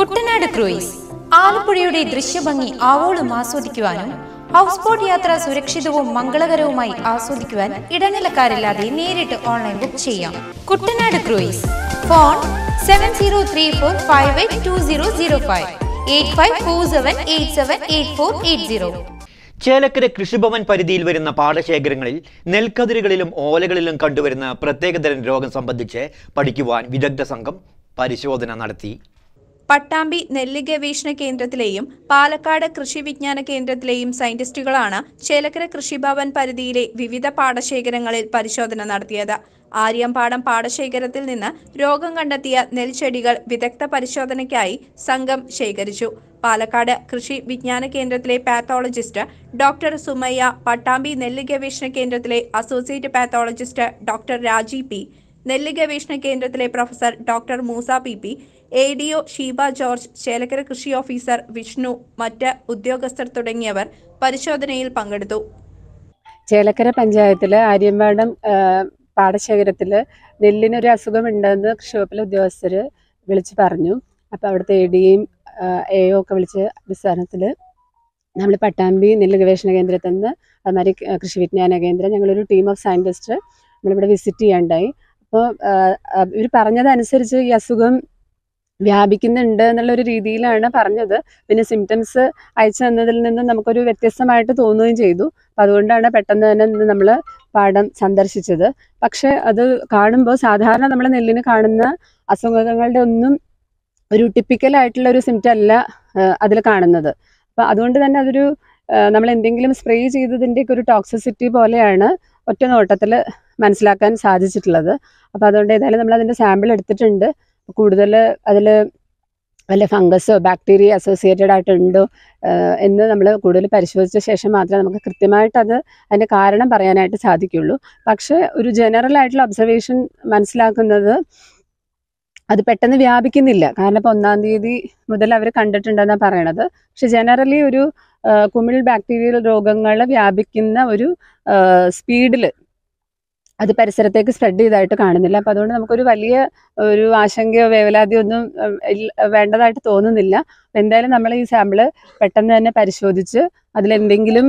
Kuttanad cruise ആലപ്പുഴയുടെ ദൃശ്യഭംഗി ആവോളം ആസ്വദിക്കുവാനും house boat യാത്ര സുരക്ഷിതവും മംഗളകരവുമായി ആസ്വദിക്കുവാൻ ഇടനിലക്കാരില്ലാതെ നേരിട്ട് ഓൺലൈൻ ബുക്ക് ചെയ്യാം. കുട്ടനാട് ക്രൂയിസ്. ഫോൺ 7034582005 8547878480. ചേലക്കര കൃഷിഭവൻ പരിധിയിൽ വരുന്ന പാടശേഖരങ്ങളിൽ നെൽക്കതിരുകളിലും ഓലകളിലും കണ്ടുവരുന്ന പ്രത്യേകതരം രോഗം സംബന്ധിച്ച് പഠിക്കുവാൻ വിദഗ്ധ സംഘം പരിശോധന നടത്തി. പട്ടാമ്പി നെല്ല് ഗവേഷണ കേന്ദ്രത്തിലെയും പാലക്കാട് കൃഷി വിജ്ഞാന കേന്ദ്രത്തിലെയും സയന്റിസ്റ്റുകളാണ് ചേലക്കര കൃഷിഭവൻ പരിധിയിലെ വിവിധ പാടശേഖരങ്ങളിൽ പരിശോധന നടത്തിയത്. ആര്യമ്പാടം പാടശേഖരത്തിൽ നിന്ന് രോഗം കണ്ടെത്തിയ നെൽച്ചെടികൾ വിദഗ്ധ പരിശോധനയ്ക്കായി സംഘം ശേഖരിച്ചു. പാലക്കാട് കൃഷി വിജ്ഞാന കേന്ദ്രത്തിലെ പാത്തോളജിസ്റ്റ് ഡോക്ടർ സുമയ്യ, പട്ടാമ്പി നെല്ല് ഗവേഷണ കേന്ദ്രത്തിലെ associate pathologist doctor Raji P, നെല്ല് ഗവേഷണ കേന്ദ്രത്തിലെ professor doctor Moosa P, ADO Sheeba George, Chelakkara കൃഷി ഓഫീസർ വിഷ്ണു, മറ്റ് ഉദ്യോഗസ്ഥർ തുടങ്ങിയവർ പരിശോധനയിൽ പങ്കെടുത്തു. ചേലക്കര പഞ്ചായത്തിലെ ആര്യമ്പാടം പാടശേഖരത്തിൽ നെല്ലിനൊരു അസുഖമുണ്ടെന്ന് കൃഷി വകുപ്പിലെ ഉദ്യോഗസ്ഥർ വിളിച്ച് പറഞ്ഞു. അപ്പോൾ അവിടുത്തെ ADയും AO ഒക്കെ വിളിച്ച അടിസ്ഥാനത്തിൽ നമ്മൾ പട്ടാമ്പി നെല്ല് ഗവേഷണ കേന്ദ്രത്തിൽ നിന്ന് അതുമാതിരി കൃഷി വിജ്ഞാന കേന്ദ്രം ഞങ്ങളൊരു ടീം ഓഫ് സയൻറ്റിസ്റ്റ് നമ്മളിവിടെ വിസിറ്റ് ചെയ്യാണ്ടായി. അപ്പോൾ ഇവർ പറഞ്ഞതനുസരിച്ച് ഈ അസുഖം വ്യാപിക്കുന്നുണ്ട് എന്നുള്ളൊരു രീതിയിലാണ് പറഞ്ഞത്. പിന്നെ സിംറ്റംസ് അയച്ചു തന്നതിൽ നിന്ന് നമുക്കൊരു വ്യത്യസ്തമായിട്ട് തോന്നുകയും ചെയ്തു. അപ്പം അതുകൊണ്ടാണ് പെട്ടെന്ന് തന്നെ നമ്മൾ പാടം സന്ദർശിച്ചത്. പക്ഷെ അത് കാണുമ്പോൾ സാധാരണ നമ്മൾ നെല്ലിന് കാണുന്ന അസുഖങ്ങളുടെ ഒന്നും ഒരു ടിപ്പിക്കലായിട്ടുള്ള ഒരു സിംറ്റം അല്ല അതിൽ കാണുന്നത്. അപ്പം അതുകൊണ്ട് തന്നെ അതൊരു നമ്മൾ എന്തെങ്കിലും സ്പ്രേ ചെയ്തതിൻ്റെയൊക്കെ ഒരു ടോക്സിസിറ്റി പോലെയാണ് ഒറ്റ നോട്ടത്തിൽ മനസ്സിലാക്കാൻ സാധിച്ചിട്ടുള്ളത്. അപ്പോൾ അതുകൊണ്ട് ഏതായാലും നമ്മൾ അതിൻ്റെ സാമ്പിൾ എടുത്തിട്ടുണ്ട്. കൂടുതൽ അതിൽ വല്ല ഫംഗസോ ബാക്ടീരിയ അസോസിയേറ്റഡ് ആയിട്ടുണ്ടോ എന്ന് നമ്മൾ കൂടുതൽ പരിശോധിച്ച ശേഷം മാത്രമേ നമുക്ക് കൃത്യമായിട്ട് അതിൻ്റെ കാരണം പറയാനായിട്ട് സാധിക്കുള്ളൂ. പക്ഷേ ഒരു ജനറൽ ആയിട്ടുള്ള ഒബ്സർവേഷൻ മനസ്സിലാക്കുന്നത് അത് പെട്ടെന്ന് വ്യാപിക്കുന്നില്ല. കാരണം ഇപ്പോൾ 1-ാം തീയതി മുതൽ അവർ കണ്ടിട്ടുണ്ടെന്നാണ് പറയണത്. പക്ഷെ ജനറലി ഒരു കുമിൾ ബാക്ടീരിയൽ രോഗങ്ങൾ വ്യാപിക്കുന്ന ഒരു സ്പീഡിൽ അത് പരിസരത്തേക്ക് സ്പ്രെഡ് ചെയ്തായിട്ട് കാണുന്നില്ല. അപ്പം അതുകൊണ്ട് നമുക്കൊരു വലിയ ഒരു ആശങ്കയോ വേവലാതിയോ ഒന്നും വേണ്ടതായിട്ട് തോന്നുന്നില്ല. അപ്പം എന്തായാലും നമ്മൾ ഈ സാമ്പിള് പെട്ടെന്ന് തന്നെ പരിശോധിച്ച് അതിലെന്തെങ്കിലും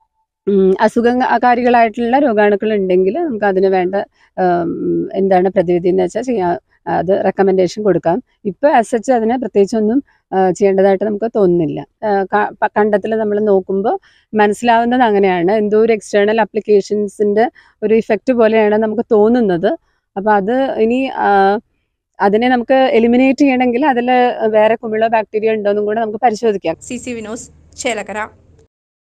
അസുഖകാരികളായിട്ടുള്ള രോഗാണുക്കൾ ഉണ്ടെങ്കിൽ നമുക്ക് അതിന് വേണ്ട എന്താണ് പ്രതിവിധി എന്ന് വെച്ചാൽ ചെയ്യാം, അത് റെക്കമെൻഡേഷൻ കൊടുക്കാം. ഇപ്പോൾ അസച്ച് അതിന് പ്രത്യേകിച്ചൊന്നും ചെയ്യേണ്ടതായിട്ട് നമുക്ക് തോന്നുന്നില്ല. കണ്ടത്തിൽ നമ്മൾ നോക്കുമ്പോൾ മനസ്സിലാവുന്നത് അങ്ങനെയാണ്. എന്തോ ഒരു എക്സ്റ്റേണൽ അപ്ലിക്കേഷൻസിൻ്റെ ഒരു ഇഫക്റ്റ് പോലെയാണ് നമുക്ക് തോന്നുന്നത്. അപ്പോൾ അത് ഇനി അതിനെ നമുക്ക് എലിമിനേറ്റ് ചെയ്യണമെങ്കിൽ അതിൽ വേറെ കുമിളോ ബാക്ടീരിയ ഉണ്ടോ എന്നും കൂടെ നമുക്ക് പരിശോധിക്കാം. CC വിനോസ്, ചേലക്കര.